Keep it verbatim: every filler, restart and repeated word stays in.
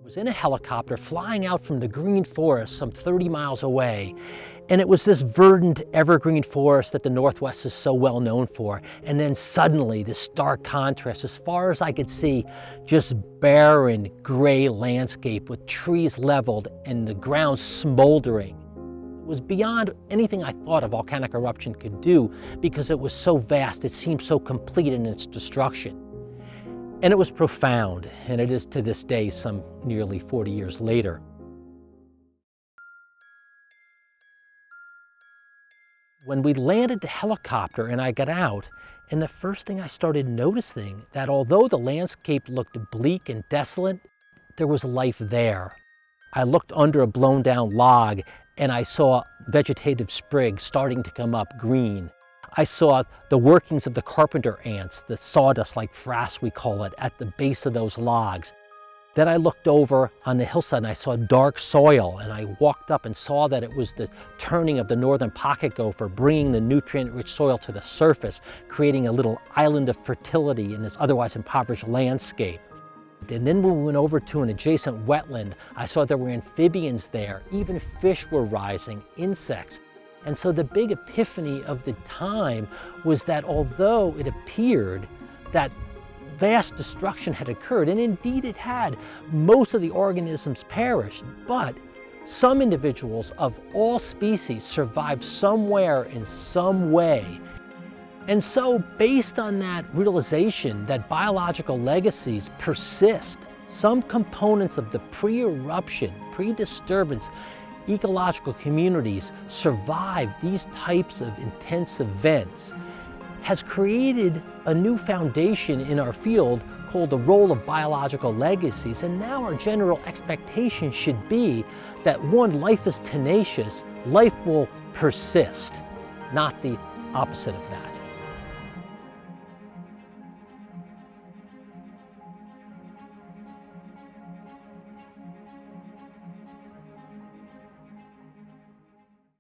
was in a helicopter flying out from the green forest some thirty miles away. And it was this verdant evergreen forest that the Northwest is so well known for. And then suddenly this stark contrast, as far as I could see, just barren gray landscape with trees leveled and the ground smoldering. It was beyond anything I thought a volcanic eruption could do because it was so vast, it seemed so complete in its destruction. And it was profound, and it is to this day, some nearly forty years later. When we landed the helicopter and I got out, and the first thing I started noticing that although the landscape looked bleak and desolate, there was life there. I looked under a blown down log and I saw vegetative sprigs starting to come up green. I saw the workings of the carpenter ants, the sawdust-like frass we call it, at the base of those logs. Then I looked over on the hillside and I saw dark soil, and I walked up and saw that it was the turning of the northern pocket gopher, bringing the nutrient-rich soil to the surface, creating a little island of fertility in this otherwise impoverished landscape. And then when we went over to an adjacent wetland, I saw there were amphibians there, even fish were rising, insects. And so the big epiphany of the time was that although it appeared that vast destruction had occurred, and indeed it had, most of the organisms perished, but some individuals of all species survived somewhere in some way. And so based on that realization that biological legacies persist, some components of the pre-eruption, pre-disturbance ecological communities survive these types of intense events, has created a new foundation in our field called the role of biological legacies. And now our general expectation should be that, one, life is tenacious, life will persist, not the opposite of that.